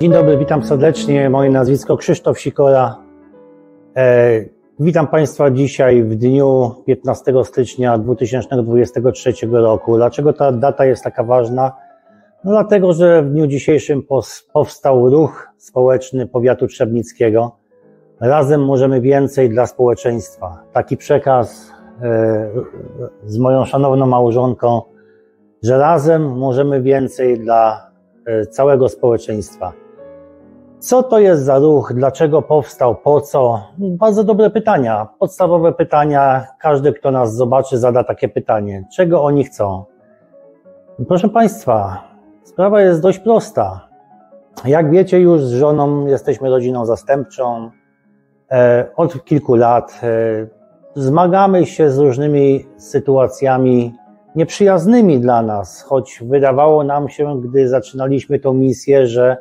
Dzień dobry, witam serdecznie. Moje nazwisko Krzysztof Sikora. Witam Państwa dzisiaj w dniu 15 stycznia 2023 roku. Dlaczego ta data jest taka ważna? No dlatego, że w dniu dzisiejszym powstał ruch społeczny powiatu trzebnickiego. Razem możemy więcej dla społeczeństwa. Taki przekaz z moją szanowną małżonką, że razem możemy więcej dla całego społeczeństwa. Co to jest za ruch? Dlaczego powstał? Po co? Bardzo dobre pytania. Podstawowe pytania. Każdy, kto nas zobaczy, zada takie pytanie. Czego oni chcą? Proszę Państwa, sprawa jest dość prosta. Jak wiecie, już z żoną jesteśmy rodziną zastępczą. Od kilku lat zmagamy się z różnymi sytuacjami nieprzyjaznymi dla nas, choć wydawało nam się, gdy zaczynaliśmy tę misję, że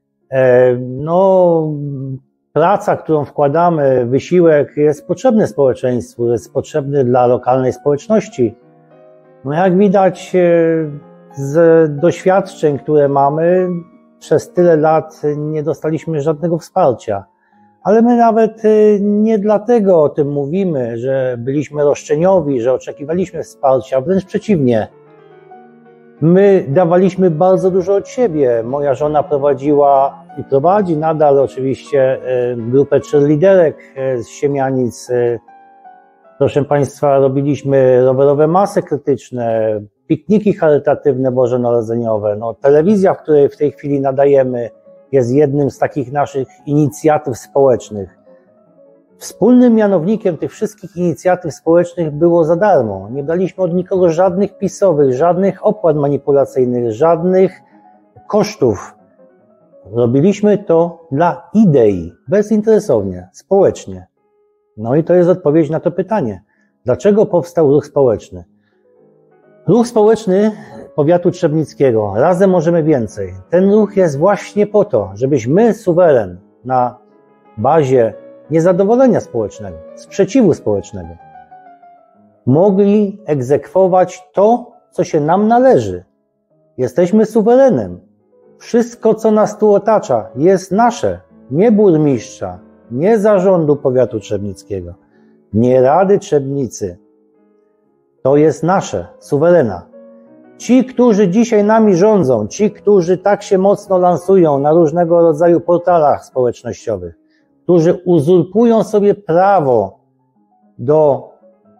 praca, którą wkładamy, wysiłek jest potrzebny społeczeństwu, jest potrzebny dla lokalnej społeczności. No jak widać z doświadczeń, które mamy, przez tyle lat nie dostaliśmy żadnego wsparcia. Ale my nawet nie dlatego o tym mówimy, że byliśmy roszczeniowi, że oczekiwaliśmy wsparcia, wręcz przeciwnie. My dawaliśmy bardzo dużo od siebie. Moja żona prowadziła i prowadzi nadal oczywiście grupę cheerleaderek z Siemianic. Proszę Państwa, robiliśmy rowerowe masy krytyczne, pikniki charytatywne bożonarodzeniowe. No, telewizja, w której w tej chwili nadajemy, jest jednym z takich naszych inicjatyw społecznych. Wspólnym mianownikiem tych wszystkich inicjatyw społecznych było za darmo. Nie braliśmy od nikogo żadnych pisowych, żadnych opłat manipulacyjnych, żadnych kosztów. Robiliśmy to dla idei, bezinteresownie, społecznie. No i to jest odpowiedź na to pytanie. Dlaczego powstał ruch społeczny? Ruch społeczny powiatu trzebnickiego. Razem możemy więcej. Ten ruch jest właśnie po to, żebyśmy suweren na bazie niezadowolenia społecznego, sprzeciwu społecznego, mogli egzekwować to, co się nam należy. Jesteśmy suwerenem. Wszystko, co nas tu otacza, jest nasze. Nie burmistrza, nie zarządu powiatu trzebnickiego, nie Rady Trzebnicy. To jest nasze, suwerena. Ci, którzy dzisiaj nami rządzą, ci, którzy tak się mocno lansują na różnego rodzaju portalach społecznościowych, którzy uzurpują sobie prawo do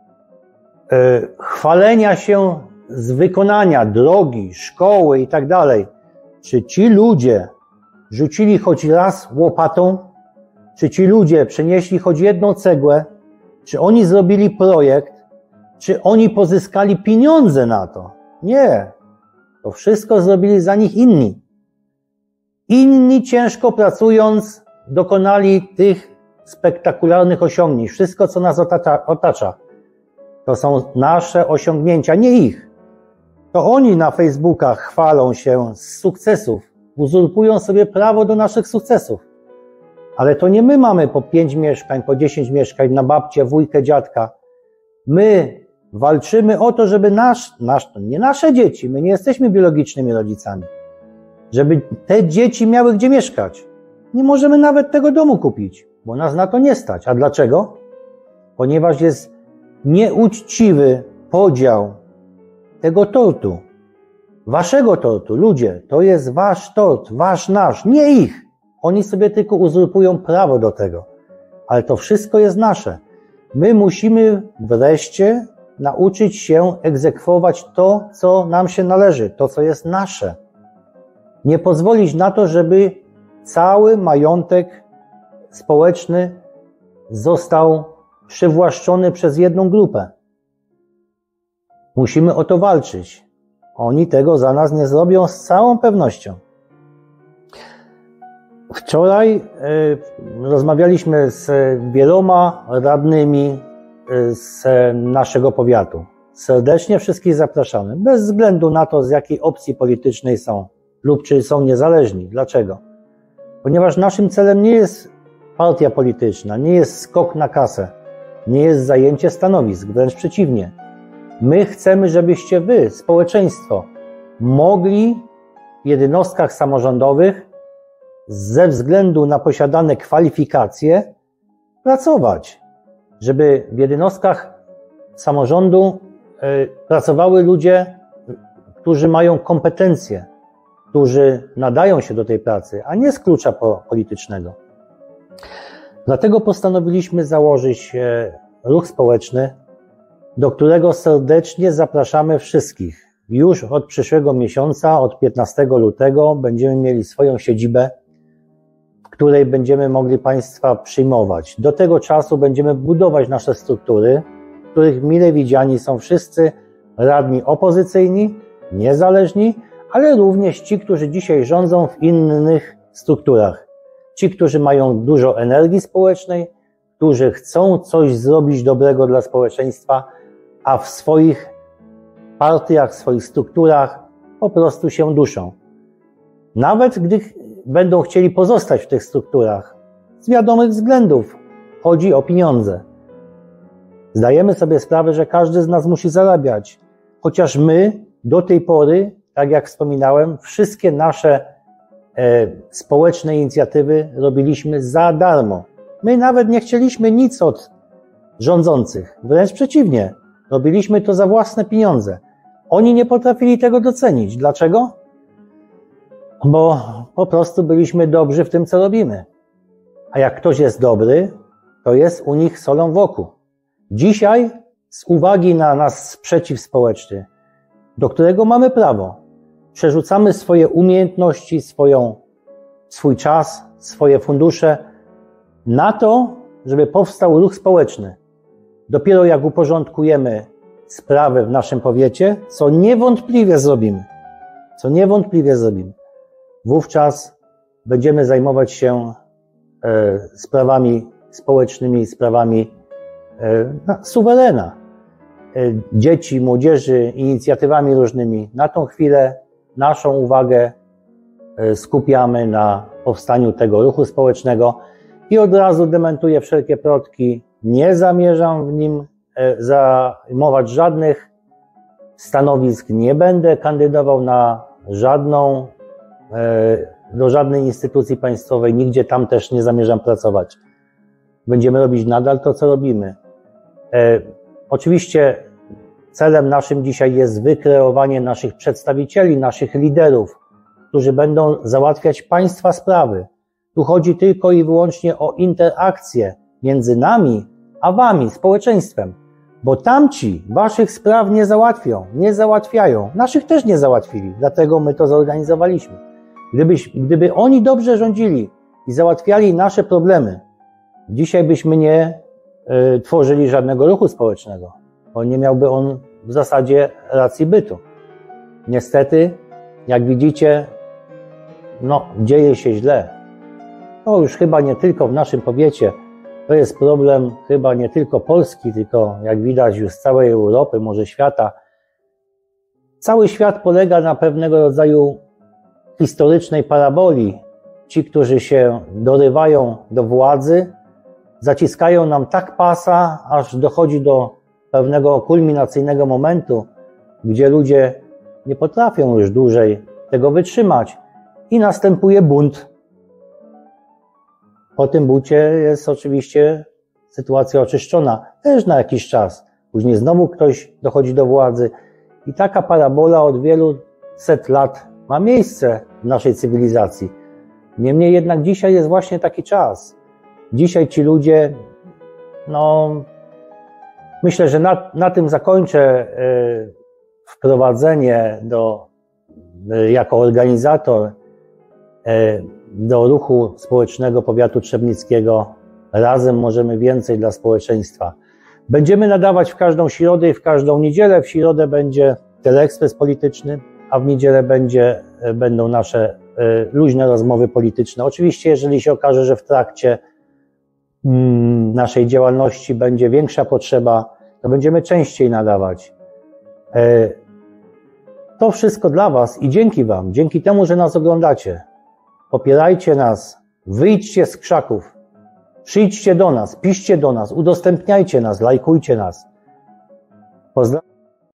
chwalenia się z wykonania drogi, szkoły i tak dalej. Czy ci ludzie rzucili choć raz łopatą? Czy ci ludzie przenieśli choć jedną cegłę? Czy oni zrobili projekt? Czy oni pozyskali pieniądze na to? Nie. To wszystko zrobili za nich inni. Inni ciężko pracując dokonali tych spektakularnych osiągnięć. Wszystko, co nas otacza, to są nasze osiągnięcia, nie ich. To oni na Facebookach chwalą się z sukcesów, uzurpują sobie prawo do naszych sukcesów. Ale to nie my mamy po 5 mieszkań, po 10 mieszkań na babcię, wujkę, dziadka. My walczymy o to, żeby nie nasze dzieci, my nie jesteśmy biologicznymi rodzicami, żeby te dzieci miały gdzie mieszkać. Nie możemy nawet tego domu kupić, bo nas na to nie stać. A dlaczego? Ponieważ jest nieuczciwy podział tego tortu. Waszego tortu, ludzie, to jest wasz tort, wasz, nasz, nie ich. Oni sobie tylko uzurpują prawo do tego. Ale to wszystko jest nasze. My musimy wreszcie nauczyć się egzekwować to, co nam się należy, to, co jest nasze. Nie pozwolić na to, żeby cały majątek społeczny został przywłaszczony przez jedną grupę. Musimy o to walczyć. Oni tego za nas nie zrobią z całą pewnością. Wczoraj rozmawialiśmy z wieloma radnymi z naszego powiatu. Serdecznie wszystkich zapraszamy, bez względu na to, z jakiej opcji politycznej są lub czy są niezależni. Dlaczego? Ponieważ naszym celem nie jest partia polityczna, nie jest skok na kasę, nie jest zajęcie stanowisk, wręcz przeciwnie. My chcemy, żebyście wy, społeczeństwo, mogli w jednostkach samorządowych ze względu na posiadane kwalifikacje pracować, żeby w jednostkach samorządu pracowały ludzie, którzy mają kompetencje, którzy nadają się do tej pracy, a nie z klucza politycznego. Dlatego postanowiliśmy założyć ruch społeczny, do którego serdecznie zapraszamy wszystkich. Już od przyszłego miesiąca, od 15 lutego będziemy mieli swoją siedzibę, w której będziemy mogli Państwa przyjmować. Do tego czasu będziemy budować nasze struktury, w których mile widziani są wszyscy radni opozycyjni, niezależni, ale również ci, którzy dzisiaj rządzą w innych strukturach. Ci, którzy mają dużo energii społecznej, którzy chcą coś zrobić dobrego dla społeczeństwa, a w swoich partiach, w swoich strukturach po prostu się duszą. Nawet gdy będą chcieli pozostać w tych strukturach, z wiadomych względów, chodzi o pieniądze. Zdajemy sobie sprawę, że każdy z nas musi zarabiać, chociaż my do tej pory, tak jak wspominałem, wszystkie nasze społeczne inicjatywy robiliśmy za darmo. My nawet nie chcieliśmy nic od rządzących, wręcz przeciwnie, robiliśmy to za własne pieniądze. Oni nie potrafili tego docenić. Dlaczego? Bo po prostu byliśmy dobrzy w tym, co robimy. A jak ktoś jest dobry, to jest u nich solą w oku. Dzisiaj, z uwagi na nasz sprzeciw społeczny, do którego mamy prawo, przerzucamy swoje umiejętności, swój czas, swoje fundusze na to, żeby powstał ruch społeczny. Dopiero jak uporządkujemy sprawy w naszym powiecie, co niewątpliwie zrobimy, wówczas będziemy zajmować się sprawami społecznymi, sprawami suwerena, dzieci, młodzieży, inicjatywami różnymi. Na tą chwilę naszą uwagę skupiamy na powstaniu tego ruchu społecznego i od razu dementuję wszelkie plotki. Nie zamierzam w nim zajmować żadnych stanowisk, nie będę kandydował na do żadnej instytucji państwowej, nigdzie tam też nie zamierzam pracować. Będziemy robić nadal to, co robimy. Oczywiście celem naszym dzisiaj jest wykreowanie naszych przedstawicieli, naszych liderów, którzy będą załatwiać państwa sprawy. Tu chodzi tylko i wyłącznie o interakcję między nami a wami, społeczeństwem, bo tamci waszych spraw nie załatwią, nie załatwiają, naszych też nie załatwili, dlatego my to zorganizowaliśmy. Gdyby oni dobrze rządzili i załatwiali nasze problemy, dzisiaj byśmy nie tworzyli żadnego ruchu społecznego, bo nie miałby on w zasadzie racji bytu. Niestety, jak widzicie, dzieje się źle. To już chyba nie tylko w naszym powiecie, to jest problem chyba nie tylko Polski, tylko jak widać już całej Europy, może świata. Cały świat polega na pewnego rodzaju historycznej paraboli. Ci, którzy się dorywają do władzy, zaciskają nam tak pasa, aż dochodzi do pewnego kulminacyjnego momentu, gdzie ludzie nie potrafią już dłużej tego wytrzymać i następuje bunt. Po tym buncie jest oczywiście sytuacja oczyszczona, też na jakiś czas. Później znowu ktoś dochodzi do władzy i taka parabola od wielu set lat ma miejsce w naszej cywilizacji. Niemniej jednak dzisiaj jest właśnie taki czas. Dzisiaj ci ludzie, myślę, że na tym zakończę wprowadzenie jako organizator do ruchu społecznego powiatu trzebnickiego. Razem możemy więcej dla społeczeństwa. Będziemy nadawać w każdą środę i w każdą niedzielę. W środę będzie teleekspres polityczny, a w niedzielę będą nasze luźne rozmowy polityczne. Oczywiście, jeżeli się okaże, że w trakcie naszej działalności będzie większa potrzeba, to będziemy częściej nadawać. To wszystko dla Was i dzięki Wam, dzięki temu, że nas oglądacie. Popierajcie nas, wyjdźcie z krzaków, przyjdźcie do nas, piszcie do nas, udostępniajcie nas, lajkujcie nas. Pozdrawiam.